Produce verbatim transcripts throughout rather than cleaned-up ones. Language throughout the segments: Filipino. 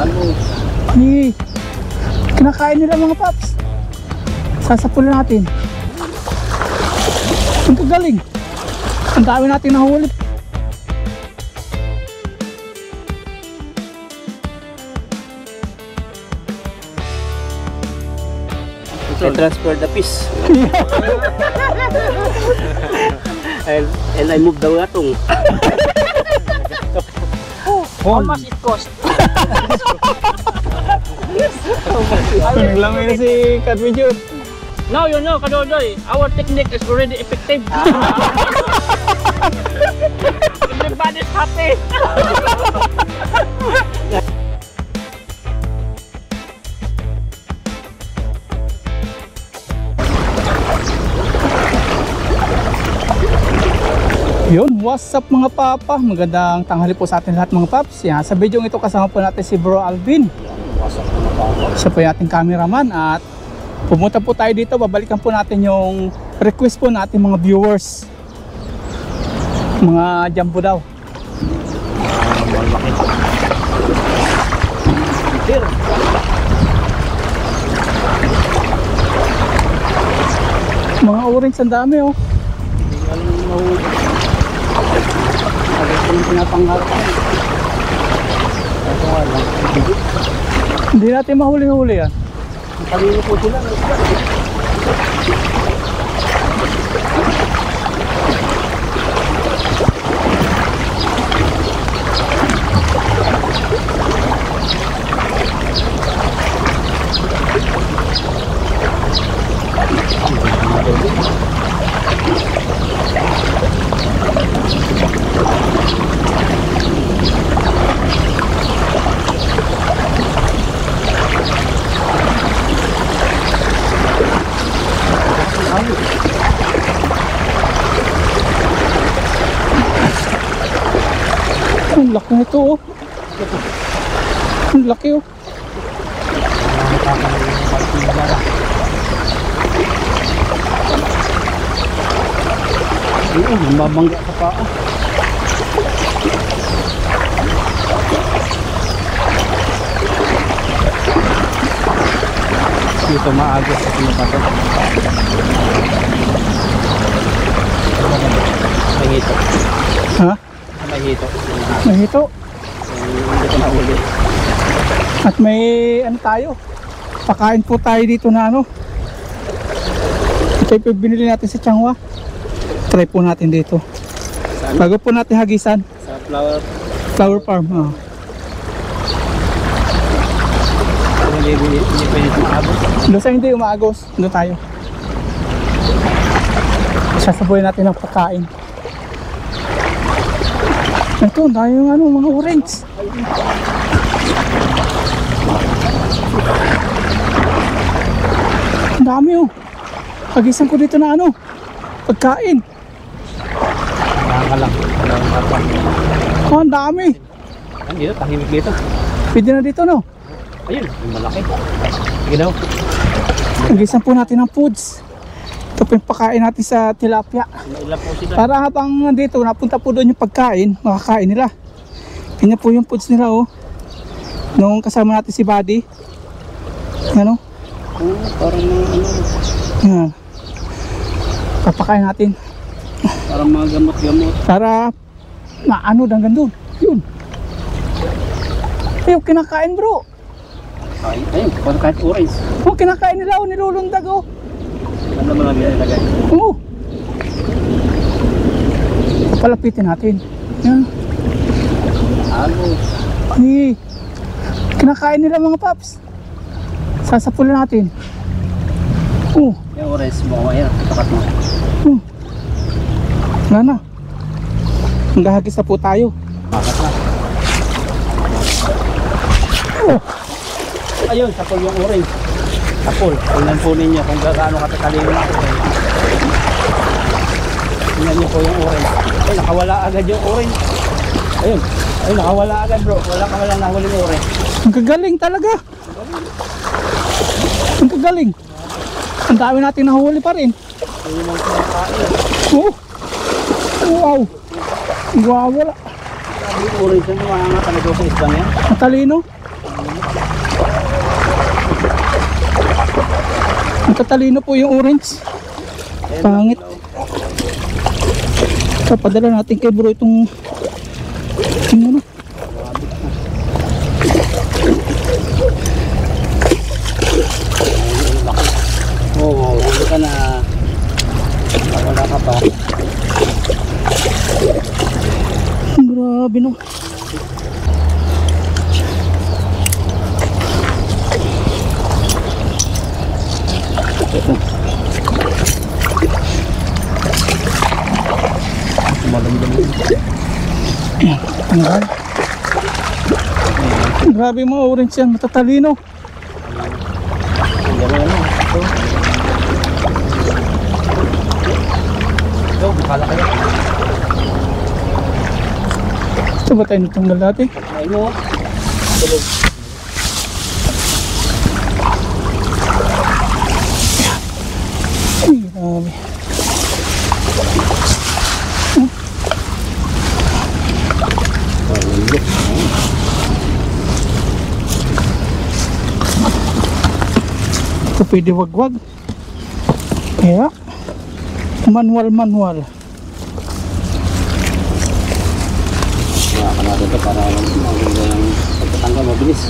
Halo. Hey, kinakain nila mga paps. Sasapulin natin. Ang kagaling. Ang dami natin nahuli. I transfer the fish. and, and I move the gatong. How much it cost? Naglamay na si Katwijud. Now you know, Kadodoy, our technique is already effective. Everybody's happy. Yun, what's up mga papa? Magandang tanghali po sa atin lahat mga paps. Yan, sa video ito kasama po natin si Bro Alvin. Siya po yung ating cameraman at pumunta po tayo dito. Babalikan po natin yung request po natin mga viewers. Mga jumbo daw. Mga orange ang dami oh. Hindi natin mahuli-huli yan. Kanino po sila? Ang laki nito oh. Ang laki oh. Ayun, mabangga sa paa. Dito maagos sa pinupato. May hito. Ha? May hito. May hito. Hindi ko nahuli. At may ano tayo. Pakain po tayo dito na ano. Ito yung binili natin sa Changhua. Try po natin dito. Saan? Bago po natin hagisan. Sa flower. Flower farm. Oh. Hindi, hindi, hindi pwede maagos. Doon sa hindi umaagos. Doon tayo. Sasabuhin natin ang pagkain. Ito, dahil yung ano, mga orange. Ang dami oh. Hagisan ko dito na ano, pagkain. Nakakalang. Oh, ang dami. Ang dito, tahimik dito. Pwede na dito no. Ayun, yung malaki. Sige daw. Hagisan po natin ng foods. Ito po yung pagkain natin sa tilapia. Ilan po sila? Para habang nandito, napunta po doon yung pagkain, makakain nila. Ganyan po yung foods nila oh. Nung kasama natin si Buddy. Ano? Oh, parang mga ano. Yan. Papakain natin. Parang mga gamot-gamot. Para maano hanggang doon. Yun. Ayun, kinakain bro. Ay, ayun, parang kahit orange. Oh, kinakain nila oh, nilulundag oh. Ano mo lang nilagay? Oo. Palapitin natin. Yan. Halo. Ay, kinakain nila mga paps. Sasapulin natin. Oh, Yung orange mo, ayan, takat mo. oh. Wala na. Manggahagis na po tayo. Takat na. Oh, Ayun, sapol yung orange. Sapol. Tingnan po ninyo kung gaano katatalino na ako. Tingnan niyo po yung orange. Ay, nakawala agad yung orange. Ayun. Ayun, nakawala agad bro. Wala ka walang nahuli yung orange. ang kagaling talaga. Ang kagaling. Ang dami natin nahuli pa rin. Ayun yung kinakain. Oh. Wow. Wow, wala. Sabi yung orange yung mga nga talaga sa isbang yan. Matalino. Matatalino po yung orange. Pangit. Papadala natin kay bro itong yung ano. Oo, hindi ka na. Wala ka pa. Grabe no. Ito. Malamdam. Tanggal. Grabe mga orange yan, matatalino. Gano'n ano. Ito. Ito, bukala kayo. Ito ba tayo natanggal natin? Ay mo. Tulog. Ay, grabe. Ito pwede wag-wag. Kaya manual-manual. Maka natin ito para maganda yung pagkatanggal mabilis.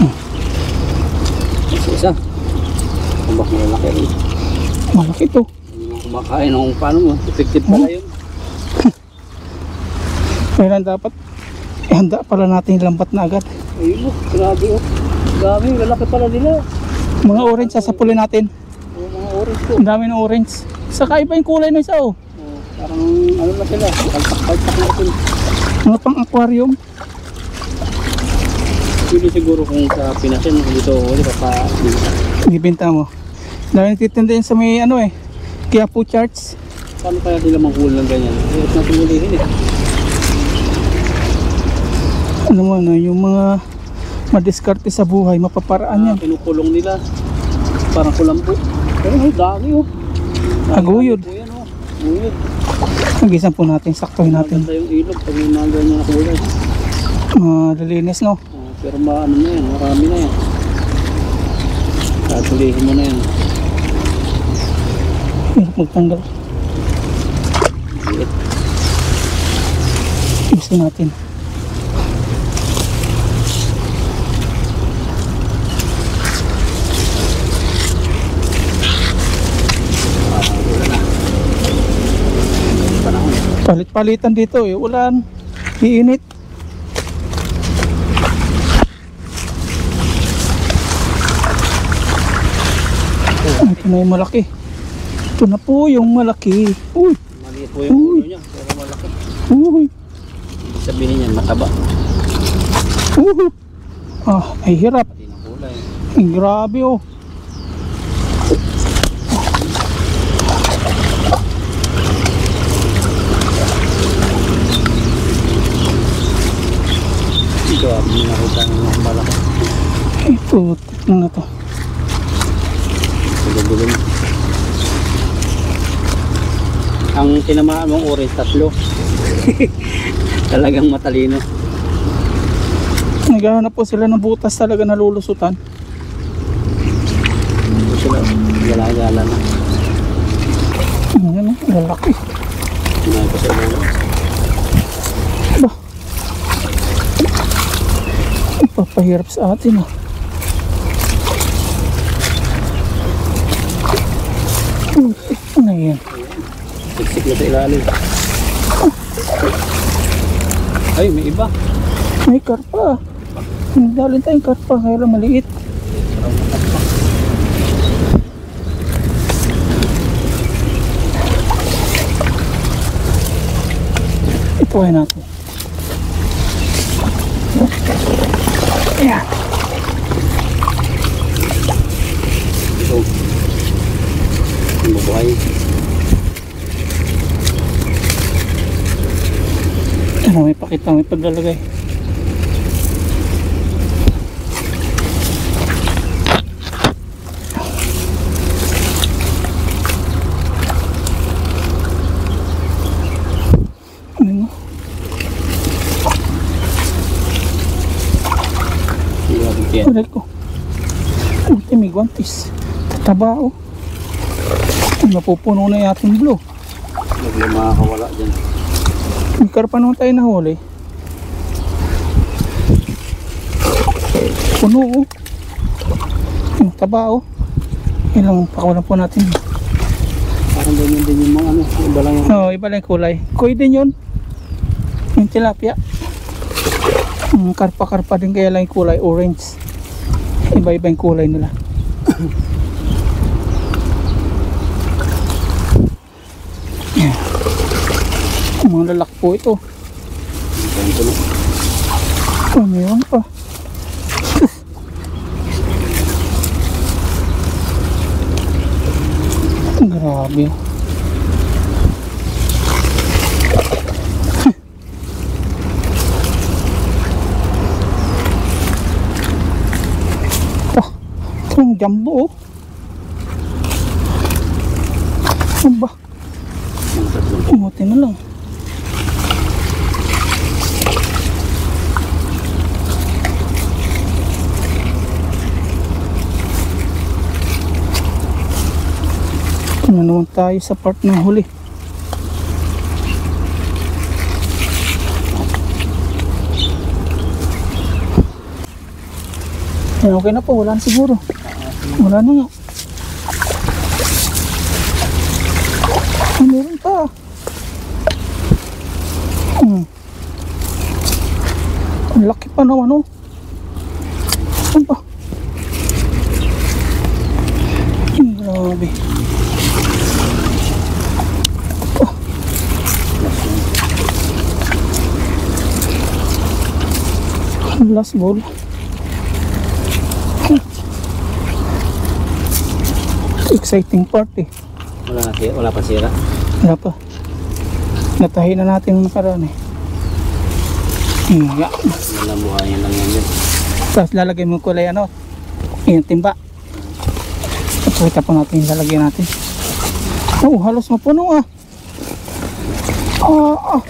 Isa-isa. Kumbak malalaki rin. Malaki ito. Yung kumakain ng paano mo. Effective pala yun. Kailan dapat ihanda pala natin yung lambat na agad. Ayun mo, grabe oh. Grabe, lalaki pala nila. Mga orange sasapulin natin. Oh, mga orange ko. Ang dami ng orange. Saka iba yung kulay na isa oh. Oh, parang ano na sila. Kalpak-kalpak na ito. Mga pang aquarium. Pwede siguro kung sa Pinas yan, kung dito ulit pa. Ibibenta mo. Dahil nagtitinda yun sa may ano eh. Quiapo charts. Paano kaya sila manghul ng ganyan? Hirap na tumulihin eh. Ano mo ano, yung mga madiskarte sa buhay, mapaparaan yan. Ah, kinukulong nila. Parang kulampo. Pero ay, dami oh. Aguyod. Dami po yan, oh. Aguyod. Nagisan po natin, saktohin natin. Maganda yung ilog pag may mga ganyan na kulay. Malilinis no. Oh, pero maano na yan, marami na yan. Katulihin mo na yan. Hirap magtanggal. Liit. Gusto natin. Palit-palitan dito eh, ulan, iinit. Ah, ito na yung malaki. Ito na po yung malaki. Uy, Maliit po yung ulo niya, pero malaki. uy, Ibig sabihin yan, mataba. uy. Ah, ay hirap. Pati ng kulay. Ay, grabe oh. Ito ah, hindi nakita ng mga malaki. Ay, putik na to. Pagagulong. Ang tinamaan mong orange, tatlo. Talagang matalino. Naghahanap po sila ng butas talaga na lulusutan. Ito sila, gala-gala na. Ayan, lalaki. Sinabi ko sa ulo. Ba? Papahirap sa atin ah. Putik na yan. Siksik na sa ilalim. Ay, may iba. May karpa. Nagdalin tayong karpa kaya lang maliit. Ipuhay natin. Ayan. Ito. Ang bubuhay. Ano, may pakita, may paglalagay. Ano? Iwag yan. Aray ko. Uy, may guantis. Tataba oh. Napupuno na yung ating blue. Bigla makakawala dyan. May karpa naman tayo nahuli. Puno oh. Yung taba oh. Ilang pakawalan po natin. Parang ganyan din yung mga ano. Iba lang yung... Oo, iba lang yung kulay. Koy din yun. Yung tilapia. Um, karpa-karpa din kaya lang yung kulay orange. Iba-iba yung kulay nila. Yan. Mga lalak po ito. Oh, mayroon pa. Grabe. Ah, ito yung jumbo oh. Ano ba? Umuti na lang. Ano naman tayo sa part ng huli. Yan, okay na po, wala na siguro. Wala na nga. Ah, meron pa. Hmm. Ang laki pa naman oh. Saan pa? Hmm, grabe. Last ball. Exciting part eh. Wala, na, wala pa sira. Wala pa. Natahi na natin yung nakaraan eh. Hmm, yeah. Nalabuhayan lang yan yun. Tapos lalagay mo kulay ano, yung timba. Pakita po natin yung lalagay natin. Oh, halos mapuno ah. Ah, ah.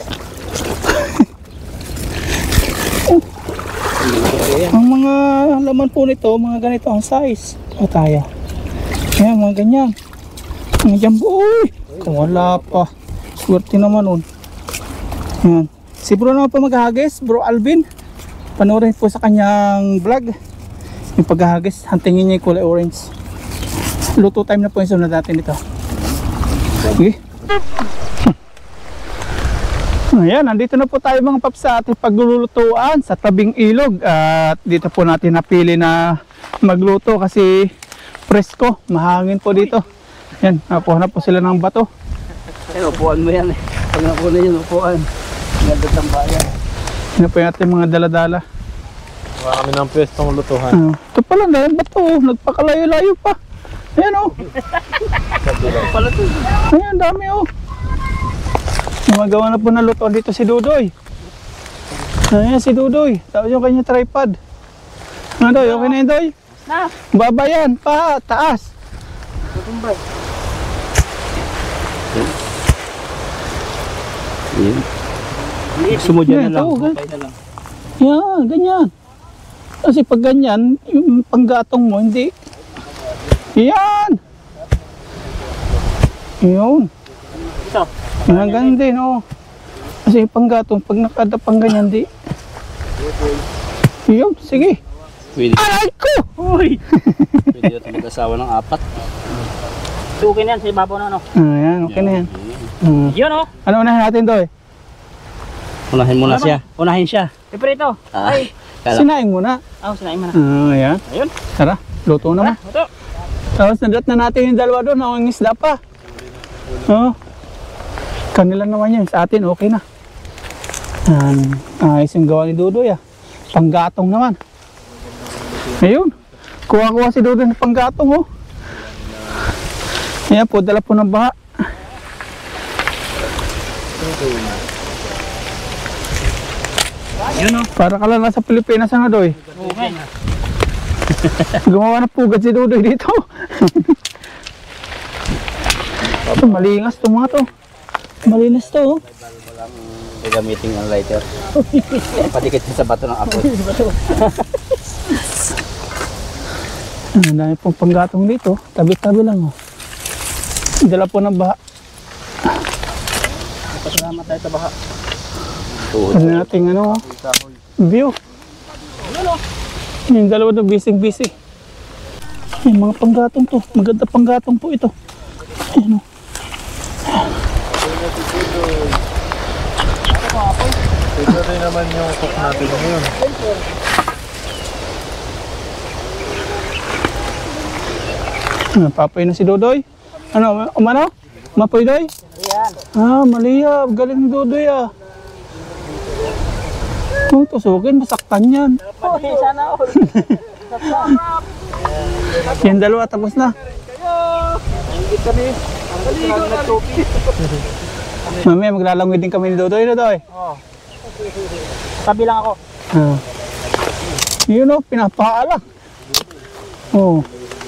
Oh. Ang mga laman po nito, mga ganito ang size. O tayo. Ayan, mga ganyan. Mga jumbo. Uy! Wala pa. Swerte naman nun. Ayan. Si bro naman pa maghahagis, bro Alvin. Panoorin po sa kanyang vlog. Yung paghahagis, hantingin niya yung kulay orange. Luto time na po yung sunod natin ito. Okay. Ayan, nandito na po tayo mga paps sa ating paglulutuan sa tabing ilog. At dito po natin napili na magluto kasi presko, mahangin po dito. Yan, napuhan na po sila ng bato. Ay, upuan mo yan eh. Pag napunan yun, upuan. Ganda ng bayan. Yan po yung ating mga daladala. Wala kami ng pwestong lutuhan. Uh, ito pala na yung bato, nagpakalayo-layo pa. Ayan o. Oh. Pala to. Ayan, dami o. Oh. Gumagawa na po ng lutuan dito si Dudoy. Ayan si Dudoy. Tapos yung kanya tripod. Ano Doy? Okay na yun Doy? Na! Baba yan, pa, taas. Tutumbay. Yun. Gusto mo dyan Yan, na lang. oo, Okay na lang. Yan, ganyan. Kasi pag ganyan, yung panggatong mo, hindi. Yan. Yun. Ito. Yan, ganyan din, oh. Kasi yung panggatong, pag nakadapang ganyan, di. Yun, sige. Pwede. Aray ko! Uy! Pwede ito mag-asawa ng apat. Tukin yan sa ibabaw na ano. Ah, yan, okay na yan. Hmm. Yun oh! Ano unahin natin, Doy? Unahin muna Ano ba? siya. Unahin siya. Piprito! Ah, Ay! kala. Sinaing muna. Ah, sinain mo na. Ah, yan. Ayun. Tara, luto Tara, naman. ito. Tapos nadat na natin yung dalawa doon, ang isda pa. Oh. Kanila naman yan, sa atin okay na. Yan, ayos yung gawa ni Dudoy ah. Panggatong naman. Ayun, kuha-kuha si Dudoy ng panggatong oh. Ayan po, dala po ng baha. Yun oh. Para ka lang nasa Pilipinas na Doy. Okay. Gumawa na pugad si Dudoy dito. Ito, malingas to mga to. Malinis to oh. Gagamitin ang lighter. Padikit sa bato ng apple. Ang dami pong panggatong dito. Tabi-tabi lang oh. Dala po ng baha. Pasalamat tayo sa baha. Ano natin ano, view. Yung dalawa na busy-busy. Yung mga panggatong to. Maganda panggatong po ito. Ayan o. Ito rin naman yung cook natin ngayon. Ah, papoy na si Dodoy. Ano, umano? Mapoy Doy? Yan. Ah, maliyab. Galing ni Dodoy ah. Oh, tusukin, masaktan yan. Oh, sana all. Yung dalawa, tapos na. Hindi kami. Ang galing na topi. Mamaya, maglalangwid din kami ni Dodoy, Dodoy. Oh. Tabi lang ako. Ah. Yun o, pinapaalak. Oo.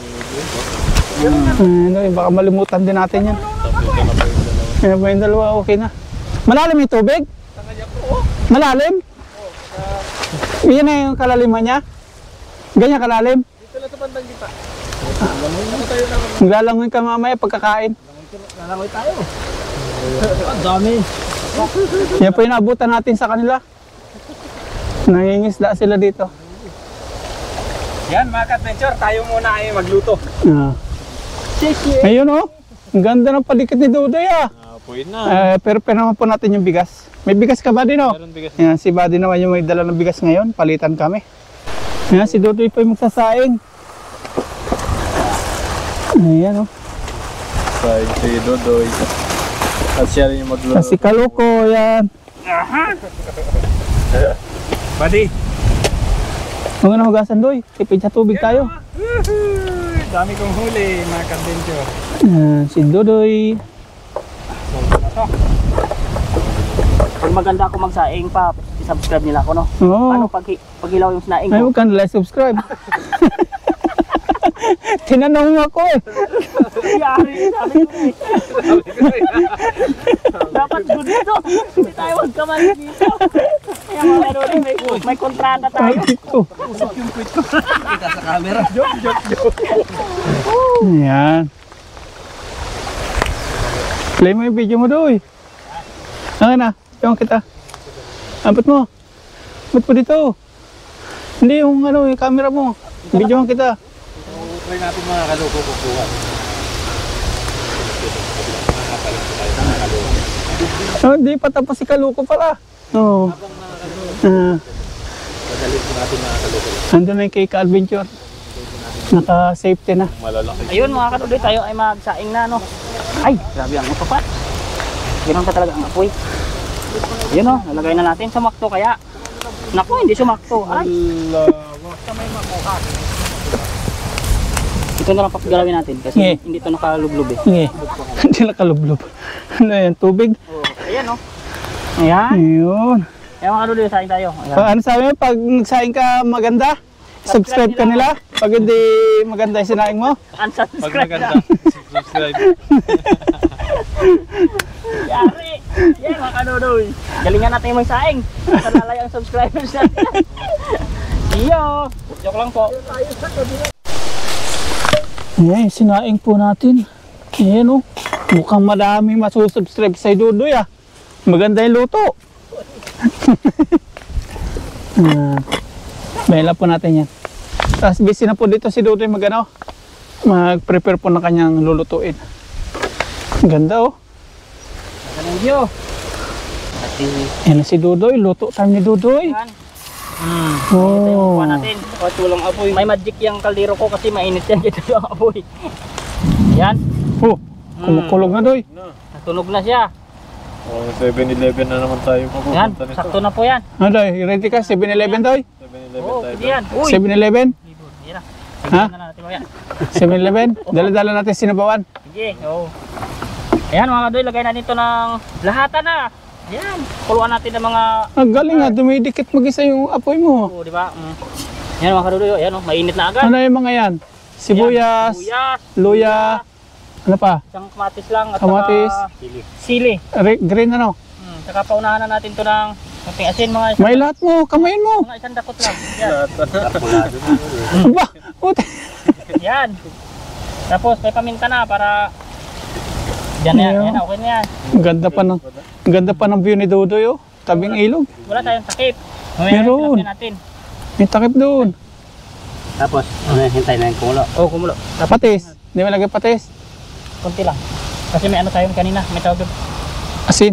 Ano, eh, baka malimutan din natin yan. Kaya ba yung dalawa, okay na. Malalim yung tubig? Malalim? Yan na yung kalaliman niya? Ganyan kalalim? Dito lang sa bandang kita. Maglalangoy ka mamaya pagkakain. Lalangoy tayo. Ang dami. Yan po yung naabutan natin sa kanila. Nangingisda sila dito. Yan mga ka-adventure, tayo muna ay magluto. Ah. Ayun o, ang ganda ng palikit ni Dodoy ah. Apoy na. Eh, pero pero naman po natin yung bigas. May bigas ka ba din o? Meron bigas. Yan, si Buddy naman yung may dala ng bigas ngayon. Palitan kami. Yan, si Dodoy po yung magsasaing. Ayan o. Side si Dodoy. At siya rin yung magluluto. Si Kaluko, yan. Buddy. Huwag na hugasan, Doy. Tipid sa tubig tayo. Dami kong huli mga ka-adventure. Yan, si Dodoy. Pag maganda ako magsaing pa, i-subscribe nila ako, no? Oo. Paano pag, pag ilaw yung snaing Ay, ko? huwag ka na like, subscribe. Tinanong mo ako eh. Yari, sabi ko eh. Dapat good dito. Hindi tayo magkamali dito. Kaya mga laro may, may kontrata Ay, tayo. dito. Usok yung quit ko. Kita sa camera. Joke, joke, joke. Yan. Play mo yung video mo, Doy. Ano na? Yung kita. Abot mo. Abot mo dito. Hindi yung ano, yung camera mo. Video mo kita. Try natin mga kaloko kukuha. Oh, di pa tapos si Kaluko pala. Oo. Ah. Madalhin po natin mga kaloko. Andun na yung kay ka-adventure. Naka-safety na. Malalaki. Ayun mga katuloy, tayo ay magsaing na, no? Ay, grabe ang upo pa. Ganoon ka talaga ang apoy. Yun, no? Nalagay na natin sa makto kaya. Naku, hindi sumakto. Ay, ito na lang papagalawin natin kasi Nge. hindi ito nakalublob eh. Sige. Hindi nakalublob. Ano yan? Tubig? Oh, ayan, no? Ayan. Ayun. Ayan mga katuloy, saing tayo. Ayan. Pa- ano sabi mo? Pag nagsaing ka maganda, subscribe ka nila. Pag hindi maganda yung sinaing mo, Pag Unsubscribe maganda, na. subscribe. Yari! Yan mga katuloy. Galingan natin yung magsaing. Sa lalay ang subscribers natin. Iyo! Joke lang po. ayan, sinaing po natin. Ayan o. Mukhang madami masusubscribe sa Dodoy ah. Maganda yung luto. ah, Bela po natin yan. Tapos busy na po dito si Dodoy mag ano, mag-prepare po ng kanyang lulutuin. Ganda oh. Thank you. Ati. Ayan na si Dodoy. Luto time ni Dodoy. Yan. Hmm. Oh. Kuha natin. At walang apoy. May magic yung kaldero ko kasi mainit yan dito yung apoy. Yan. Oh, kumukulog na Doy. Natunog na siya. Oh, seven eleven na naman tayo Yan. pupunta nito. Sakto na po yan. Ano Doy, ready ka? seven eleven Doy? seven eleven Oo, tayo. pwede yan. Uy! seven eleven? Yan na. Ha? Sige na natin mo yan. seven eleven? Dala-dala natin sinabawan. Sige. Oo. Ayan mga kadoy, lagay na dito ng lahatan na. Yan. Kuluan natin ng mga... Ang galing ah, dumidikit mag-isa yung apoy mo. Oo, di ba? Mm. Yan mga kadoy, ayan o, mainit na agad. Ano yung mga yan? Sibuyas, Yan, sibuyas, luya, ano pa? isang kamatis lang at Kamatis. saka sili. Sili. Re- green ano? Hmm. Saka paunahan na natin to ng konting asin mga isang, May lahat mo, kamayin mo. mga isang dakot lang. Yan. Aba, puti. Yan. Tapos may paminta na para Diyan na yan, Yeah. yan, okay na yan. Ang ganda pa ng, ang ganda pa ng view ni Dudoy, oh. Tabing ilog. Wala tayong takip. Mamaya Meron. tilapia natin. May takip doon. Tapos, ano, hintay na yung kumulo. Oh, kumulo. Patis. Hindi mo lagay patis. Kunti lang. Kasi may ano tayo kanina, may tawag doon. Asin.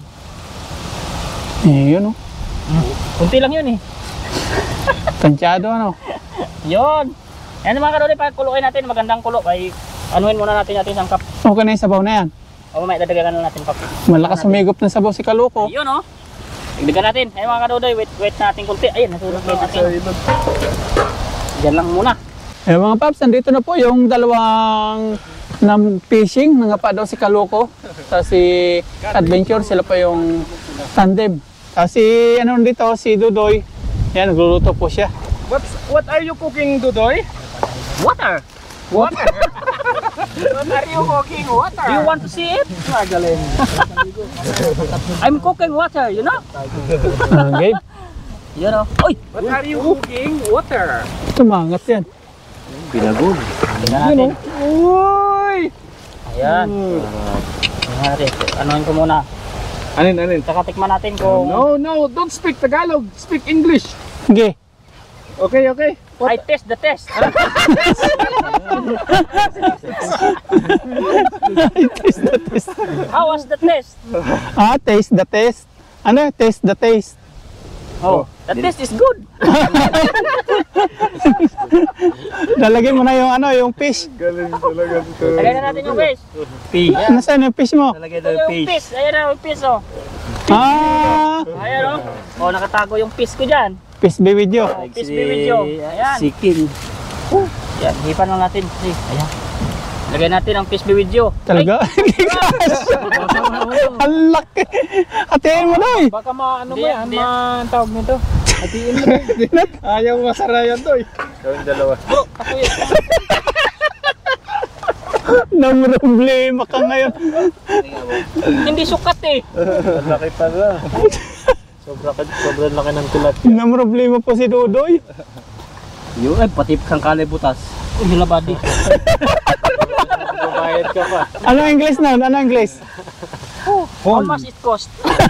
Eh, yun, oh. Kunti lang yun eh. Tansyado, ano. Yun. Yan mga kadoli, pagkuluin natin, magandang kulo. Ay, anuhin muna natin natin isang cup. Okay na yung sabaw na yan. O may dadagdagan na natin cup. Malakas humigop ng sabaw si Kaloko. Ayun oh. Dagdagan natin. Ayun mga kadodoy, wait, wait natin kunti. Ayun, nasulog na natin. Diyan lang muna. Eh mga paps, nandito na po yung dalawang nam fishing. Nangapa daw si Kaloko. Tapos si Adventure, sila pa yung tandem. Tapos si, ano dito, si Dudoy. Yan, nagluluto po siya. What's, what are you cooking, Dudoy? Water. Water? What are you cooking? Water? Do you want to see it? Magaling. I'm cooking water, you know? Okay. You know. Uy! What are you cooking? Water. Tumangat yan. Pinagod. Tingnan natin. Uy! Ayan. Tingnan natin. Anuhin ko muna. Anin, anin? Saka tikman natin kung No, no, don't speak Tagalog. Speak English. Okay. Okay, okay. I test the test. Taste the taste. How was the test? Ah, taste the taste. Ano? Taste the taste. Oh, the test is good. Lalagyan mo na yung ano, yung fish. Galing talaga ito. Lagyan na natin yung fish. Fish. Nasaan yung fish mo? Talagay Ito daw yung yung fish. fish. Ayan na yung fish oh. Ah, Ayan oh. Oh, nakatago yung fish ko dyan. fish be with you. Oh, fish be with you. Ayan. Si King. Yan, hipan lang natin. Ay, ayan. Lagyan natin ang fish be with you. Talaga? Ang laki. Hatiin mo na eh. Baka maano mo Hindi, yan, hindi. ma tawag nito. Hatiin mo. Ayaw masarayan to eh. Gawin dalawa. Bro, ako yun. Nang problema ka ngayon. Hindi sukat eh. Ang laki pala. Sobra, sobrang laki ng tilapia. Nang problema po si Dudoy. Yung ay, pati kang kalay butas. Uy, hila body. Babayad ka pa. Ano English na? Ano English? How much it cost?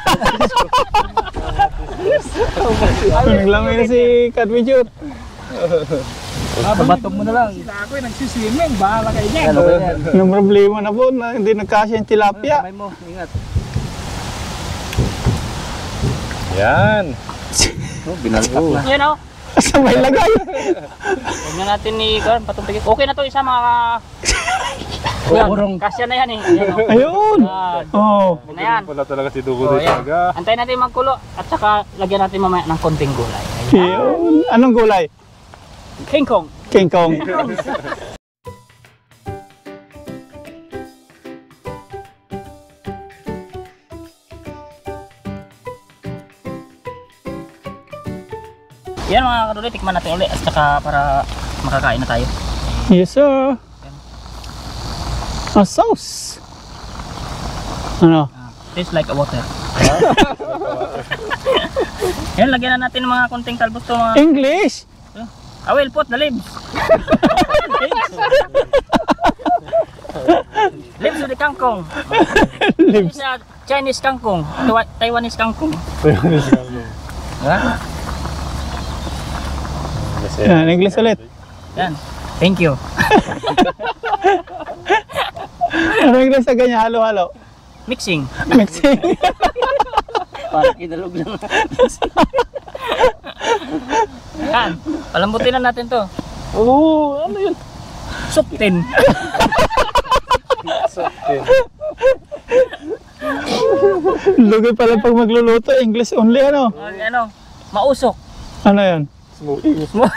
Naglamay na si Adventure. Sabatong mo na lang. Sila ako yung nagsiswimming. Bahala kayo niyan. Yan, okay yan. Nang problema na po na hindi nagkasya yung tilapia. Kamay mo, ingat. Yan. Oh, binalpak na. Yan oh. Sa may lagay. Huwag na natin ni Karan, patutugin. Okay na to isa mga... Kurong. Kasya na yan eh. Ayan oh. Ayun. Yan. Oh. Yan na yan. Wala talaga si Oh, Dugudoy yan. talaga. Antayin natin magkulo at saka lagyan natin mamaya ng konting gulay. Ayan. Ayun. Anong gulay? King Kong. King Kong. Yan mga kaduloy, tikman natin ulit at saka para makakain na tayo. Yes sir. A sauce. Ano? Ah, tastes like a water. Yan, lagyan na natin ng mga konting talbos to mga... English. I will put the lips. Lips of the kangkong. Lips. This is a Chinese kangkong. Taiwa- Taiwanese kangkong. Ha? Yan, English ulit. Yan. Thank you. Ano English sa ganyan? Halo-halo. Mixing. Mixing. Parang kinalog lang. Yan. Palambutin na natin to. Oo, ano yun? Suptin. Lugay pala pag magluluto, English only ano? Ang ano, mausok. Ano yun? Smoking.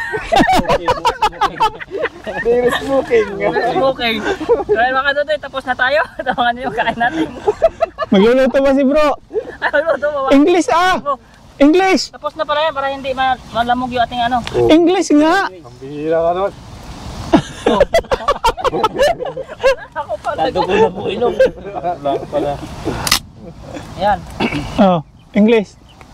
Smoking. Smoking. Kaya mga kadodoy, tapos na tayo. Tawangan niyo yung kain natin. Magluluto ba si bro? Ay, luto mo ba? English ah! English! Tapos na pala yan para hindi ma- malamog yung ating ano. English nga! Ang bihira ka naman. Ako pala. Tadugo na po ilong. Lang pala. Yan. Oh, English.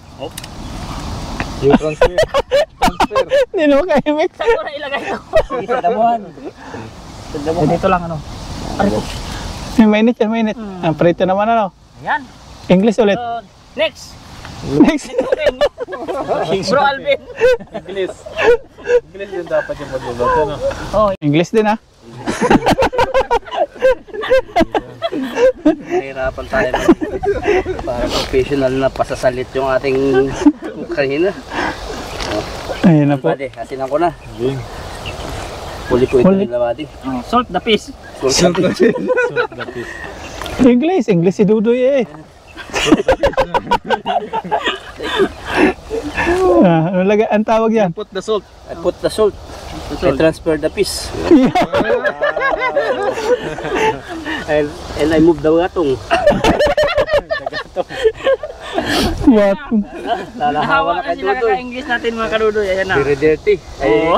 You transfer. Transfer. Hindi naman kaya mix. Saan ko na ilagay ito? Sa damuhan. Sa damuhan. Dito lang ano. Aray ko. May mainit yan, mainit. Hmm. Ang prito naman ano. Ayan. English ulit. So, next. Next. Bro Alvin. English. English din dapat yung magluluto, no? Oh, English din ah. Nahirapan tayo mag para professional na pasasalit yung ating kanina. Ayun na po. Pwede, asinan ko na. Huli ko ito Huli. nila, Buddy. oh, salt the fish. English. English si Dudoy eh. Ah, ano lagay? Ang tawag yan? Put the salt. I put the salt. I transfer the fish. and, and I move the gatong. What? Lalahawa Nahawa na na kay sila Dudoy. kaka-English natin mga kadudoy. Ayan na. Very dirty. Oo.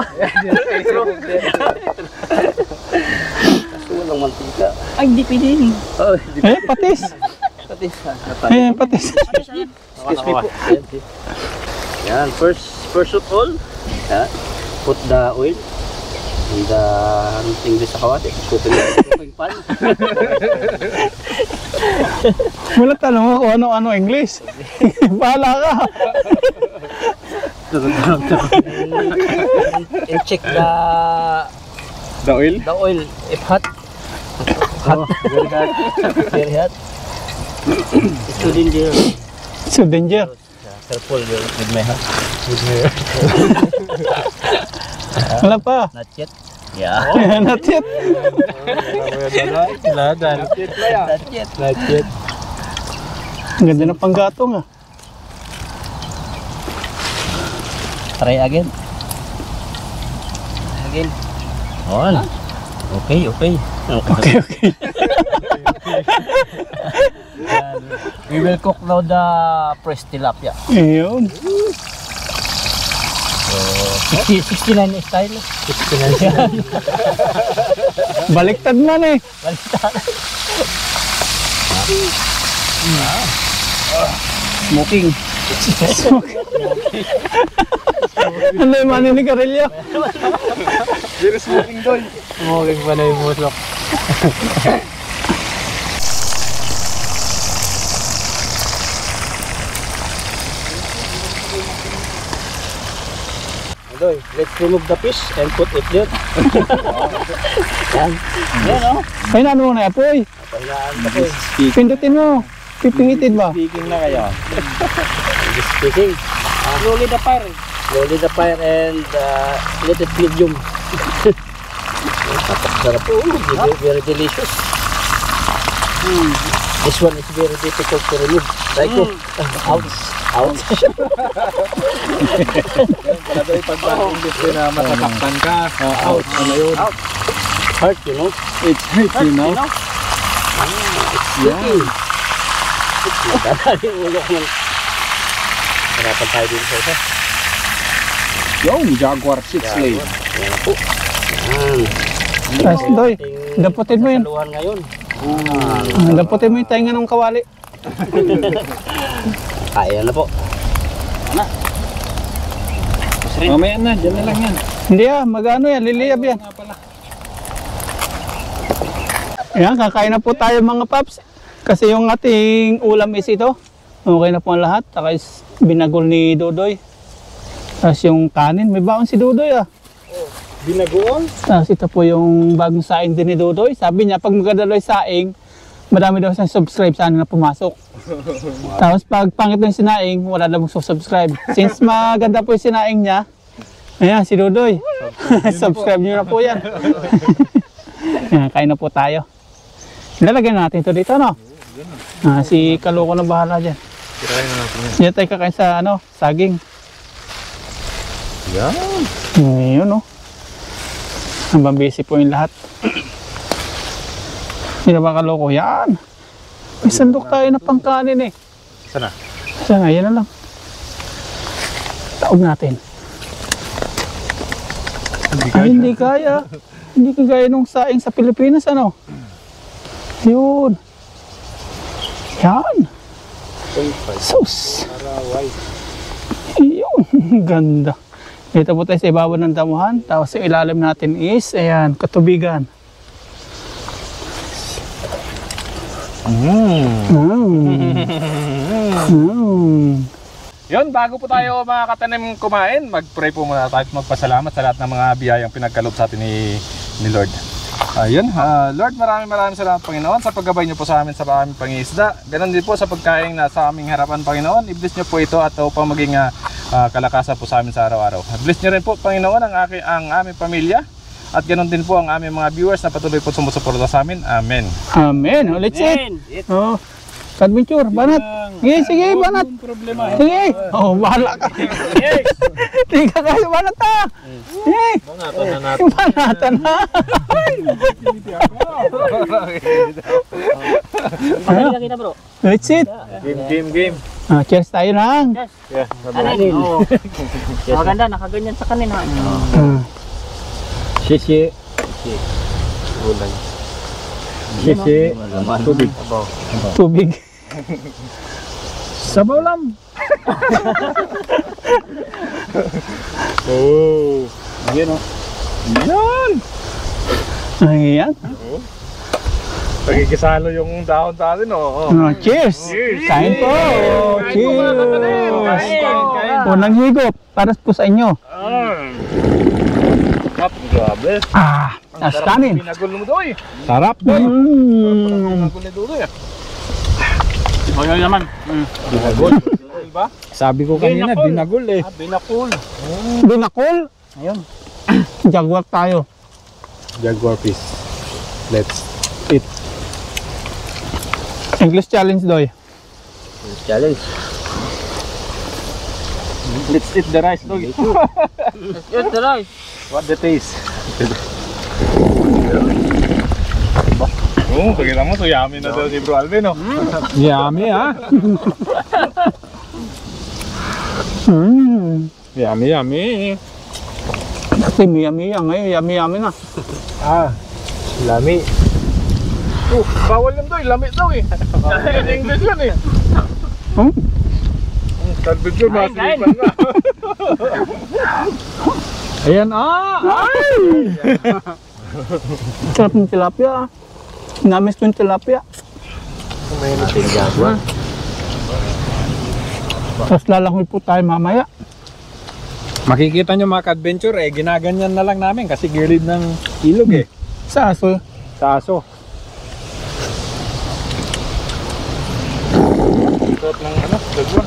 Kaso walang mantika. Ay, hindi pwede. Oh, di ba? Eh, patis. Pati sa Eh, patis. Excuse me po. Ayan, okay. Yan, first, first of all, yeah, put the oil in the anong English sa kawate. Cooking, cooking pan. Wala tanong ako ano-ano English. Bahala ka. And check the The oil? the oil if hot. Hot. Very hot. Very hot. It's too dangerous. So danger. Careful with my hand. Wala pa. Not yet. Yeah. Not yet. Ladan. Not yet. Not yet. Ang ganda ng panggatong ah. Try again. Again. On. Okay, okay. Okay, okay. We will cook now the fresh tilapia. Ayun. sixty, sixty-nine style. sixty-nine style. Baliktad man eh. Smoking. Ano yung mani ni Garillo? Zero smoking doy. Smoking pa na yung musok. Adoy, let's remove the fish and put it there. Yan. Yan o. Ay, ano mo na apoy? Pahinaan ka po eh. Pindutin mo. Pipingitin ba? Speaking na kayo. Just fishing. Slowly the fire. Slowly the fire and uh, let it medium. Sarap po. Very, very delicious. Mm. This one is very difficult to remove. Try ko. Ouch. Ouch. Para doy pag English din na matatakpan ka. Ouch. Ano yun? Hurt, you know. It's hurt, you know. Sticky. Sticky. Ulo ko ng... Harapan tayo dito sa isa. Yung Jaguar six lane. Yan po. Yan. Tapos, Doy, daputin mo yun. Saluhan ngayon. Daputin mo yung tainga ng kawali. Ayan na po. Mamaya na, dyan na lang yan. Hindi ah, magano yan, liliyab yan. Ayan, kakain na po tayo mga paps. Kasi yung ating ulam is ito. Okay na po ang lahat. Saka is binagol ni Dudoy. Tapos yung kanin, may baon si Dudoy ah. Binagoon? Tapos ito po yung bagong saing din ni Dudoy. Sabi niya, pag magdaloy saing, madami daw siyang subscribe, sana na pumasok. Tapos pag pangit ng sinaing, wala daw magsusubscribe. Since maganda po yung sinaing niya, ayan, si Dudoy. Subscribe niyo na po yan. Ayan, kain na po tayo. Ilalagyan natin ito dito, no? Ah, si Kaloko na bahala dyan. Tirahin na natin yan. Diyan tayo kakain sa, ano, saging. Yan. Ngayon, no? Hambang busy po yung lahat. Hindi na ba Kaloko? Yan. May sandok tayo na pangkanin eh. Sana? Sana, yan na lang. Taog natin. Ay, hindi kaya. Hindi kaya nung saing sa Pilipinas, ano? Yun. Yan. Sus. Yun. Ganda. Dito po tayo sa ibabaw ng damuhan. Tapos sa ilalim natin is, ayan, katubigan. Mm. Mm. Yun, bago po tayo mga katanim kumain, mag-pray po muna tayo at magpasalamat sa lahat ng mga biyayang pinagkaloob sa atin ni, ni Lord. Ayun, uh, Lord, maraming maraming salamat Panginoon sa paggabay niyo po sa amin sa aming pangingisda. Ganon din po sa pagkain na sa aming harapan Panginoon. I-bless niyo po ito at upang maging uh, uh, kalakasan po sa amin sa araw-araw. Bless niyo rin po Panginoon ang, aking, ang aming pamilya. At ganon din po ang aming mga viewers na patuloy po sumusuporta sa amin. Amen. Amen. Oh, let's eat. Oh. Adventure, banat. Sige, sige, banat. Sige. Oh, bahala ka. Sige kayo, banat ha. Sige. Banatan na natin. Banatan ha. Pagkakita kita bro. Let's eat. Game, game, game. Ah, cheers tayo lang. Yes. Yeah, Ano yun? Oo. Maganda, nakaganyan sa kanina. Ah. Sisi. Ulan. Sisi. Tubig. Tubig. Sabaw lang. Oh. Yan o. Yan. Ayan. Nagkikisalo yung dahon sa atin, oh. Ah, cheers. Kain po. Cheers. Unang higop para po sa inyo. Grabe. Ah, astanin. Pinagul mo doy. Sarap doy. Mm. Pinagul ni Dudoy, ah. O yun naman. Binagol. Ba? Sabi ko kanina, binagol eh. Ah, binakul. Binakol. Ayun. Jaguar tayo. Jaguar fish. Let's Eat. English challenge doy. Challenge. Let's eat the rice doy. Yes, the rice. What the taste? Oo, oh, pakita mo, so yummy na daw si Bro Alvin, oh. Yummy ha. Mm. Yummy, yummy. Kasi miya-miya ngayon, yummy-yummy na. Ah, lami. Oh, bawal yun daw, lami daw eh. In English yun eh. Hmm? Sabi ko, masilipan na. Ayan ah. Ay! Sarap ng tilapia. Namis ko yung tilapia. May nating jaguar. Tapos lalangoy po tayo mamaya. Makikita nyo mga ka-adventure eh, ginaganyan na lang namin kasi gilid ng ilog eh. Sa aso. Sa aso. Sarap ng ano, jaguar.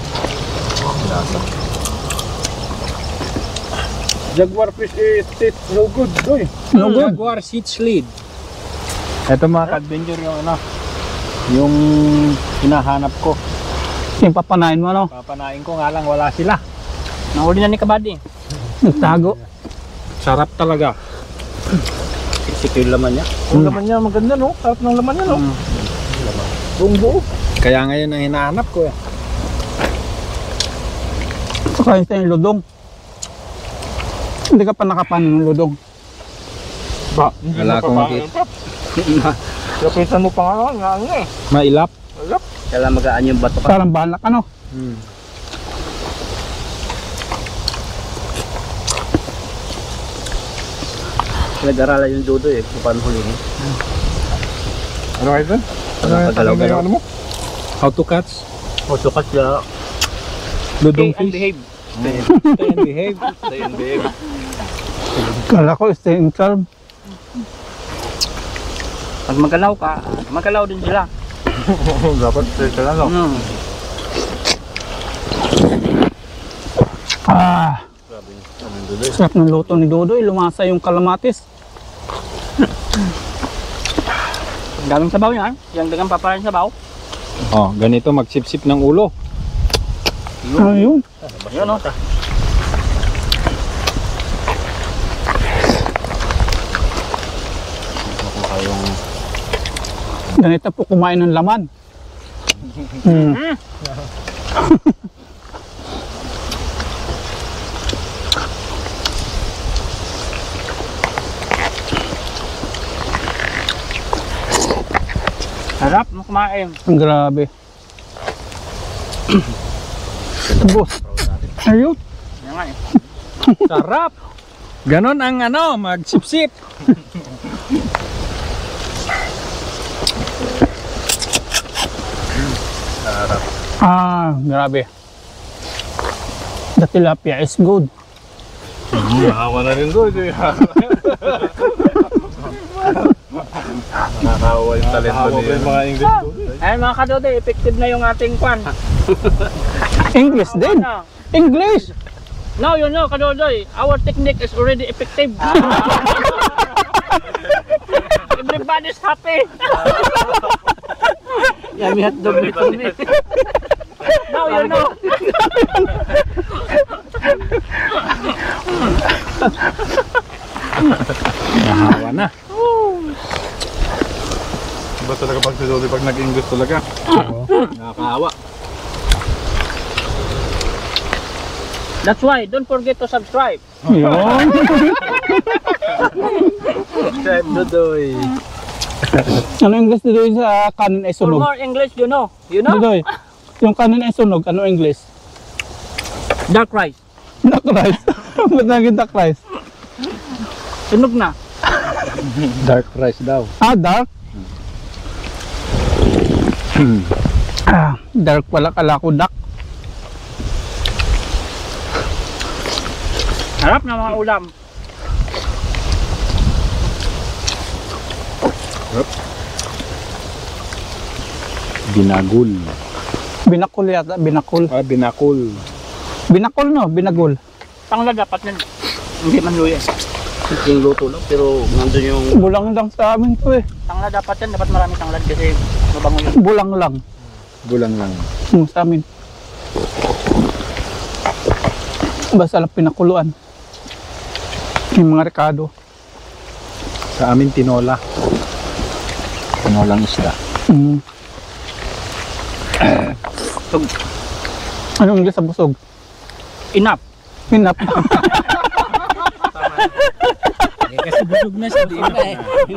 Jaguar fish is it no good, doy. No good. Jaguar seats lead. Ito mga ka-adventure yung ano, yung hinahanap ko. Yung papanain mo, no? Papanain ko nga lang wala sila. Nahuli na ni Kabady. Nagtago. Sarap talaga. Isip yung laman niya. Yung laman niya maganda, no? Sarap ng laman niya, no? Buong buo. Kaya ngayon ang hinahanap ko eh. Saka yung yung ludong. Hindi ka pa nakapanin ng ludong. Ba, hindi Wala mo akong pa makita. ba? Kapitan mo pa nga, nga nga eh. Mailap. Kailangan magaan yung bato ka. Parang balak, ano? Hmm. Nag-aralan yung dudo eh. Kung paano hulihin. Ano kayo dun? Ano Ano yung pagalaw-galaw? ano mo? How to catch? O sukat siya. Ludong Stay and fish. behave. Stay and behave. Stay and behave. Kala ko, stay in calm. Pag magalaw ka, magalaw din sila. Dapat straight lang, no? Mm. Ah. Sarap ng luto ni Dodoy. Lumasa yung kalamatis. Ang daming sabaw yan. Yung dagang paparan sabaw. Oh, ganito magsipsip ng ulo. Ayun. Yun o. Ganito po kumain ng laman. Hmm. Sarap mo kumain. Grabe. Boss. Ayun. Yan nga eh. Sarap. Ganon ang ano, magsipsip. harap. Ah, grabe. The tilapia is good. Nakawa na rin doon. Nakakawa yung talento niya. Mga English doon. Ay mga kadote, effective na yung ating kwan. English din. Ano? English. Now you know, kadodoy, our technique is already effective. Everybody's happy. Yummy hot dog nito ni. Now you know. Nahawa na. Iba talaga pag si pag nag-English talaga. Nakakaawa. That's why, don't forget to subscribe. Yun. Dodoy. Ano English dito sa kanin ay For sunog? more English, you know. You know? Dudoy, yung kanin ay sunog, ano English? Dark rice. Duck rice. Ba't naging duck rice? Sunog na. Dark rice daw. Ah, dark? Ah, dark pala, kala ko duck. Harap na mga ulam. Binagul. Binakul yata, binakul. Ah, binakul. Binakul no, binagul. Tangla dapat nun. Hindi man luya. Yung luto lang, pero nandun yung Bulang lang sa amin to eh. Tangla dapat yan. Dapat marami tanglad kasi mabango yun. Bulang lang. Bulang lang. Hmm, sa amin. Basta lang pinakuluan. Yung mga rekado. Sa amin tinola. Tinolang isda. Mm. Anong English sa busog? Enough. Hinap. Eh, kasi busog na siya. Di ba eh.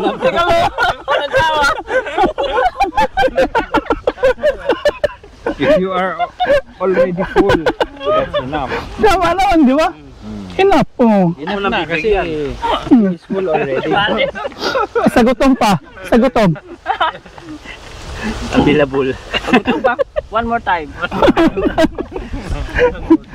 If you are already full, that's enough. Tama naman, di ba? Hinap. Oh. Enough na kasi he's full already. Sa gutom pa. Sa gutom. available. One more time.